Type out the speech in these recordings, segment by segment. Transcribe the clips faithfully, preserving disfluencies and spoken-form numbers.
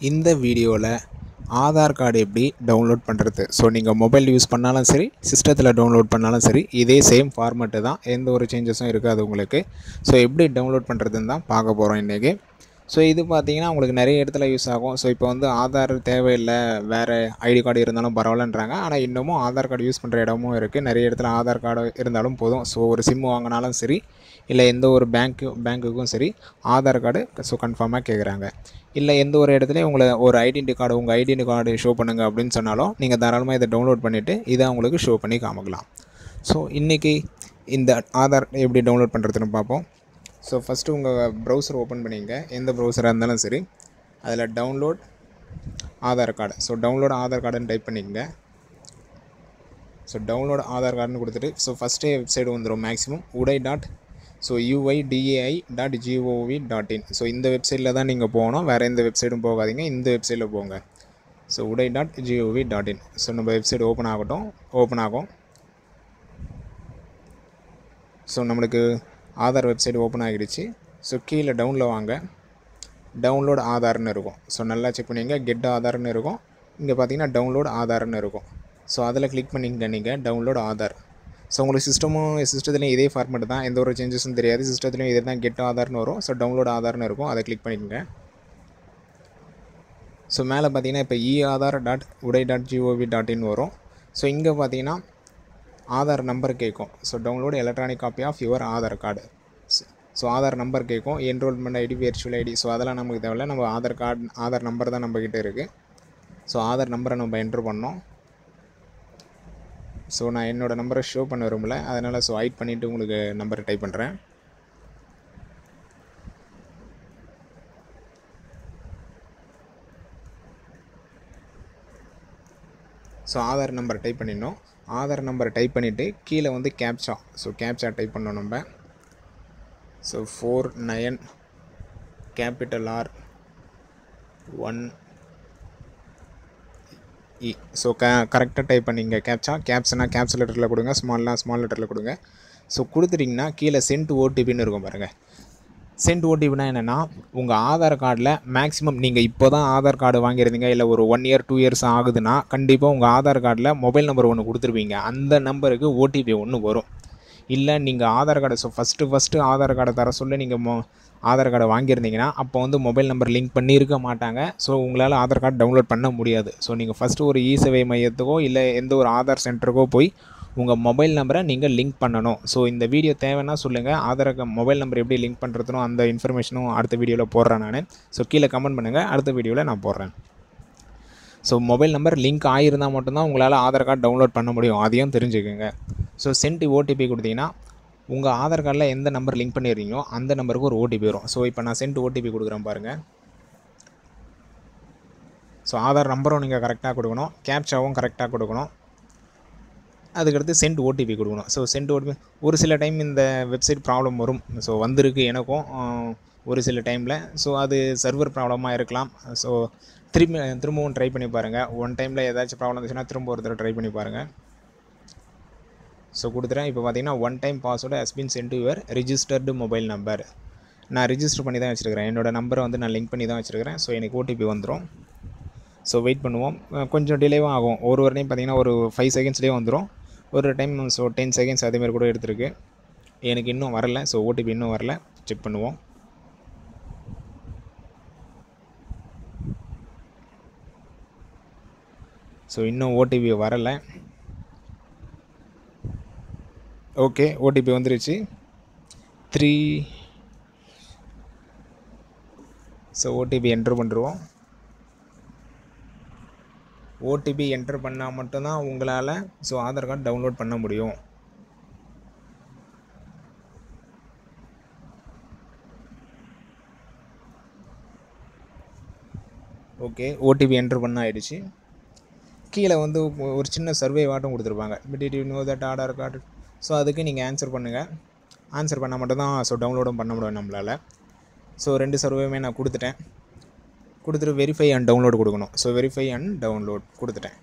இந்த வீடியோவில் ஆதார் கார்டு எப்படி டவுன்லோட் பண்ணுறது. ஸோ நீங்கள் மொபைல் யூஸ் பண்ணாலும் சரி, சிஸ்டத்தில் டவுன்லோட் பண்ணாலும் சரி, இதே சேம் ஃபார்மெட்டு தான், எந்த ஒரு சேஞ்சஸும் இருக்காது உங்களுக்கு. ஸோ எப்படி டவுன்லோட் பண்ணுறதுன்னு தான் பார்க்க போகிறோம் இன்றைக்கி. ஸோ இது பார்த்திங்கன்னா உங்களுக்கு நிறைய இடத்துல யூஸ் ஆகும். ஸோ இப்போ வந்து ஆதார் தேவையில்லை, வேறு ஐடி கார்டு இருந்தாலும் பரவாயில்லன்றாங்க. ஆனால் இன்னமும் ஆதார் கார்டு யூஸ் பண்ணுற இடமும் இருக்குது. நிறைய இடத்துல ஆதார் கார்டு இருந்தாலும் போதும். ஸோ ஒரு சிம் வாங்கினாலும் சரி, இல்லை எந்த ஒரு பேங்க்கு பேங்க்குக்கும் சரி ஆதார் கார்டு ஸோ கன்ஃபார்மாக கேட்குறாங்க. இல்லை எந்த ஒரு இடத்துலையும் உங்களை ஒரு ஐடென்டி கார்டு உங்கள் ஐடென்டி கார்டு ஷோ பண்ணுங்கள் அப்படின்னு சொன்னாலும் நீங்கள் தாராளமாக இதை டவுன்லோட் பண்ணிவிட்டு இதை அவங்களுக்கு ஷோ பண்ணி காமிக்கலாம். ஸோ இன்றைக்கி இந்த ஆதார் எப்படி டவுன்லோட் பண்ணுறதுன்னு பார்ப்போம். ஸோ ஃபஸ்ட்டு உங்கள் ப்ரௌசர் ஓப்பன் பண்ணிங்க, எந்த ப்ரௌசராக இருந்தாலும் சரி. அதில் download Aadhaar card, so download Aadhaar கார்டுன்னு டைப் பண்ணிக்கங்க. ஸோ டவுன்லோட் ஆதார் கார்டுன்னு கொடுத்துட்டு ஸோ ஃபஸ்ட்டே வெப்சைட் வந்துடும் maximum UIDAI dot so UIDAI dot G O V dot in. So இந்த வெப்சைட்டில் தான் நீங்கள் போகணும், வேறு எந்த வெப்சைட்டும் போகாதீங்க, இந்த வெப்சைட்டில் போங்க. So UIDAI dot G O V dot in. So நம்ம வெப்சைட் ஓப்பன் ஆகட்டும், ஓப்பன் ஆகும். ஸோ நம்மளுக்கு ஆதார் வெப்சைட் ஓப்பன் ஆகிடுச்சு. ஸோ கீழே டவுனில் வாங்க, டவுன்லோட் ஆதார்னு இருக்கும். ஸோ நல்லா செக் பண்ணிங்க, கெட் ஆதார்னு இருக்கும். இங்கே பார்த்தீங்கன்னா டவுன்லோட் ஆதார்னு இருக்கும். ஸோ அதில் கிளிக் பண்ணிங்க நீங்கள் டவுன்லோட் ஆதார். ஸோ உங்களுக்கு சிஸ்டமும் சிஸ்டத்துலேயும் இதே ஃபார்மெட் தான், எந்த ஒரு சேஞ்சஸும் தெரியாது. சிஸ்டத்துலேயும் இதே தான், கெட் ஆதார்னு வரும். ஸோ டவுன்லோட் ஆதார்னு இருக்கும், அதை கிளிக் பண்ணிக்கோங்க. ஸோ மேலே பார்த்தீங்கன்னா இப்போ E Aadhaar dot UIDAI dot G O V dot in வரும். ஸோ இங்கே பார்த்தீங்கன்னா ஆதார் நம்பர் கேட்கும். So download electronic copy of your Aadhaar card. So Aadhaar number கேட்கும், enrolment ID, virtual ID. So அதெல்லாம் நமக்கு தேவையில்லை, நம்ம ஆதார் கார்டு ஆதார் நம்பர் தான் நம்மக்கிட்ட இருக்குது. ஸோ ஆதார் நம்பரை நம்ம என்ட்ரு பண்ணோம். ஸோ நான் என்னோடய நம்பரை ஷோ பண்ண விரும்பல, அதனால் ஸோ ஹைட் பண்ணிவிட்டு உங்களுக்கு நம்பரை டைப் பண்ணுறேன். ஸோ ஆதார் நம்பர் டைப் பண்ணிடணும். ஆதார் நம்பரை டைப் பண்ணிவிட்டு கீழே வந்து கேப்சா, ஸோ கேப்சா டைப் பண்ணோம் நம்ம. So four nine capital R one E. So க கரெக்டாக டைப் பண்ணிங்க கேப்சா. கேப்ஸ்னா கேப்ஸ் லெட்டரில் கொடுங்க, ஸ்மால்லாம் ஸ்மால் லெட்டரில் கொடுங்க. ஸோ கொடுத்துட்டிங்கன்னா கீழே சென்ட் ஓடிபின்னு இருக்கும் பாருங்கள். சென்ட் ஓடிபினா என்னென்னா, உங்கள் ஆதார் கார்டில் மேக்ஸிமம் நீங்கள் இப்போ தான் ஆதார் கார்டு வாங்கியிருந்தீங்க, இல்லை ஒரு ஒன் இயர் டூ இயர்ஸ் ஆகுதுன்னா கண்டிப்பாக உங்கள் ஆதார் கார்டில் மொபைல் நம்பர் ஒன்று கொடுத்துருப்பீங்க. அந்த நம்பருக்கு ஓடிபி ஒன்று வரும். இல்லை நீங்கள் ஆதார் கார்டை ஸோ ஃபஸ்ட்டு ஃபஸ்ட்டு ஆதார் கார்டை தர சொல்ல நீங்கள் மொ ஆதார் கார்டை வாங்கியிருந்தீங்கன்னா அப்போ வந்து மொபைல் நம்பர் லிங்க் பண்ணியிருக்க மாட்டாங்க. ஸோ உங்களால் ஆதார் கார்டு டவுன்லோட் பண்ண முடியாது. ஸோ நீங்கள் ஃபஸ்ட்டு ஒரு இ சேவை மையத்துக்கோ இல்லை எந்த ஒரு ஆதார் சென்டருக்கோ போய் உங்கள் மொபைல் நம்பரை நீங்கள் லிங்க் பண்ணணும். ஸோ இந்த வீடியோ தேவைன்னா சொல்லுங்கள், ஆதார் மொபைல் நம்பர் எப்படி லிங்க் பண்ணுறதுனோ அந்த இன்ஃபர்மேஷனும் அடுத்த வீடியோவில் போடுறேன் நான். ஸோ கீழே கமெண்ட் பண்ணுங்கள், அடுத்த வீடியோவில் நான் போடுறேன். ஸோ மொபைல் நம்பர் லிங்க் ஆகியிருந்தால் மட்டும்தான் உங்களால் ஆதார் கார்டு டவுன்லோட் பண்ண முடியும், அதையும் தெரிஞ்சுக்கோங்க. ஸோ சென்ட் ஓடிபி கொடுத்தீங்கன்னா உங்கள் ஆதார் கார்டில் எந்த நம்பர் லிங்க் பண்ணிடுறீங்களோ அந்த நம்பருக்கு ஒரு ஓடிபி வரும். ஸோ இப்போ நான் சென்ட் ஓடிபி கொடுக்குறேன் பாருங்கள். ஸோ ஆதார் நம்பரும் நீங்கள் கரெக்டாக கொடுக்கணும், கேப்சாவும் கரெக்டாக கொடுக்கணும். அதுக்கடுத்து சென்ட் ஓடிபி கொடுக்கணும். ஸோ சென்ட் ஓடிபி ஒரு சில டைம் இந்த வெப்சைட் ப்ராப்ளம் வரும். ஸோ வந்திருக்கு எனக்கும் ஒரு சில டைமில். ஸோ அது சர்வர் ப்ராப்ளமாக இருக்கலாம். ஸோ திரும்பி திரும்பவும் ட்ரை பண்ணி பாருங்கள். ஒன் டைமில் ஏதாச்சும் ப்ராப்ளம் இருந்துச்சுன்னா திரும்ப ஒரு தடவை ட்ரை பண்ணி பாருங்கள். ஸோ கொடுத்துறேன். இப்போ பார்த்தீங்கன்னா one time password has been sent to your registered mobile number. நான் ரிஜிஸ்டர் பண்ணி தான் வச்சுருக்கிறேன், என்னோடய நம்பரை வந்து நான் லிங்க் பண்ணி தான் வச்சுருக்கிறேன். ஸோ எனக்கு ஓடிபி வந்துடும். ஸோ வெயிட் பண்ணுவோம், கொஞ்சம் டிலேவும் ஆகும். ஒரு ஒரு டைம் பார்த்திங்கன்னா ஒரு ஃபைவ் செகண்ட்ஸ்லேயே வந்துடும், ஒரு டைம் ஸோ டென் செகண்ட்ஸ் அதேமாதிரி கூட எடுத்துருக்கு. எனக்கு இன்னும் வரல, ஸோ ஓடிபி இன்னும் வரல, செக் பண்ணுவோம். ஸோ இன்னும் ஓடிபி வரலை. ஓகே, ஓடிபி வந்துருச்சு த்ரீ. ஸோ ஓடிபி என்ட்ரு பண்ணுறோம். ஓடிபி என்ட்ரு பண்ணால் மட்டும்தான் உங்களால் ஸோ ஆதார் கார்டு டவுன்லோட் பண்ண முடியும். ஓகே, ஓடிபி என்ட்ரு பண்ண ஆகிடுச்சு. கீழே வந்து ஒரு சின்ன சர்வே வாட்டும் கொடுத்துருப்பாங்க, did you know that Aadhaar card. So அதுக்கு நீங்கள் ஆன்சர் பண்ணுங்கள். ஆன்சர் பண்ணால் மட்டும்தான் ஸோ டவுன்லோடும் பண்ண முடியும் நம்மளால். ஸோ ரெண்டு சர்வேயுமே நான் கொடுத்துட்டேன். கொடுத்துட்டு வெரிஃபை அண்ட் டவுன்லோட் கொடுக்கணும். ஸோ வெரிஃபை அண்ட் டவுன்லோட் கொடுத்துட்டேன்.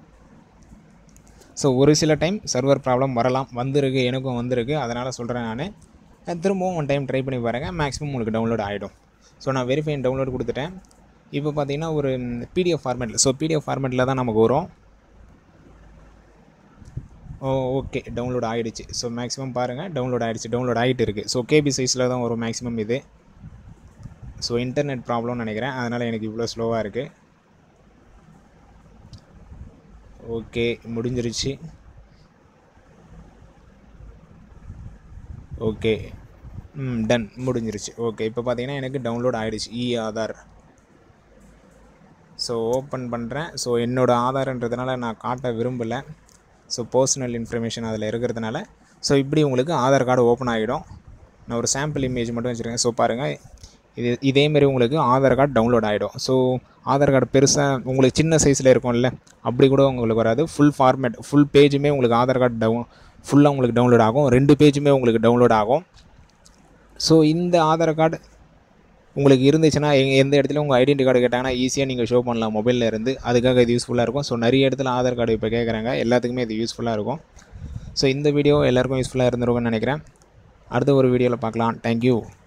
ஸோ ஒரு சில டைம் சர்வர் ப்ராப்ளம் வரலாம், வந்திருக்கு, எனக்கும் வந்திருக்கு, அதனால் சொல்கிறேன் நான். திரும்பவும் ஒன் டைம் ட்ரை பண்ணி பாருங்கள், மேக்ஸிமம் உங்களுக்கு டவுன்லோட் ஆகிடும். ஸோ நான் வெரிஃபை அண்ட் டவுன்லோட் கொடுத்துட்டேன். இப்போ பார்த்தீங்கன்னா ஒரு பிடிஎஃப் ஃபார்மேட்டில், ஸோ பிடிஎஃப் ஃபார்மேட்டில் தான் நமக்கு வரும். ஓ ஓகே, டவுன்லோட் ஆகிடுச்சு. ஸோ மேக்ஸிமம் பாருங்கள், டவுன்லோட் ஆகிடுச்சு, டவுன்லோட் ஆகிட்டு இருக்குது. ஸோ கேபி சைஸில் தான் வரும் மேக்ஸிமம் இது. ஸோ இன்டர்நெட் ப்ராப்ளம்னு நினைக்கிறேன், அதனால் எனக்கு இவ்வளோ ஸ்லோவாக இருக்குது. ஓகே, முடிஞ்சிருச்சு. ஓகே, ம் டன், முடிஞ்சிருச்சு. ஓகே, இப்போ பார்த்தீங்கன்னா எனக்கு டவுன்லோட் ஆகிடுச்சு இ ஆதார். ஸோ ஓப்பன் பண்ணுறேன். ஸோ என்னோடய ஆதார்ன்றதுனால நான் காட்ட விரும்பலை. ஸோ பர்சனல் இன்ஃபர்மேஷன் அதில் இருக்கிறதுனால ஸோ இப்படி உங்களுக்கு ஆதார் கார்டு ஓப்பன் ஆகிடும். நான் ஒரு சாம்பிள் இமேஜ் மட்டும் வச்சுருக்கேன். ஸோ பாருங்கள், இது இதேமாரி உங்களுக்கு ஆதார் கார்டு டவுன்லோட் ஆகிடும். ஸோ ஆதார் கார்டு பெருசாக உங்களுக்கு சின்ன சைஸில் இருக்கும்ல, அப்படி கூட உங்களுக்கு வராது. ஃபுல் ஃபார்மேட், ஃபுல் பேஜுமே உங்களுக்கு ஆதார் கார்டு டவுன் ஃபுல்லாக உங்களுக்கு டவுன்லோட் ஆகும். ரெண்டு பேஜுமே உங்களுக்கு டவுன்லோட் ஆகும். ஸோ இந்த ஆதார் கார்டு உங்களுக்கு இருந்துச்சுன்னா எங்கள் எந்த இடத்துல உங்கள் ஐடென்டி கார்டு கேட்டாங்கன்னா ஈஸியாக நீங்கள் ஷோ பண்ணலாம் மொபைலில் இருந்து. அதுக்காக இது யூஸ்ஃபுல்லாக இருக்கும். ஸோ நிறைய இடத்துல ஆதார் கார்டு இப்போ கேட்குறாங்க, எல்லாத்துக்குமே இது யூஸ்ஃபுல்லாக இருக்கும். ஸோ இந்த வீடியோ எல்லாருக்கும் யூஸ்ஃபுல்லாக இருந்திருக்கும்னு நினைக்கிறேன். அடுத்த ஒரு வீடியோவில் பார்க்கலாம். தேங்க்யூ.